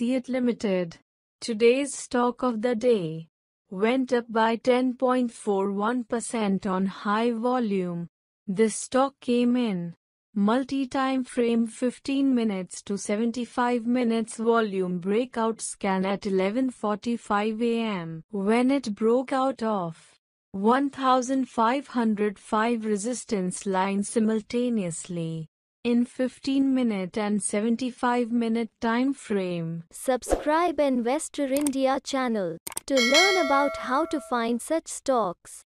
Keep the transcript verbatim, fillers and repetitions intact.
Associate Limited. Today's stock of the day went up by ten point four one percent on high volume. This stock came in multi-time frame fifteen minutes to seventy-five minutes volume breakout scan at eleven forty-five a m when it broke out of one thousand five hundred five resistance line simultaneously in fifteen minute and seventy-five minute time frame. Subscribe Investarindia channel to learn about how to find such stocks.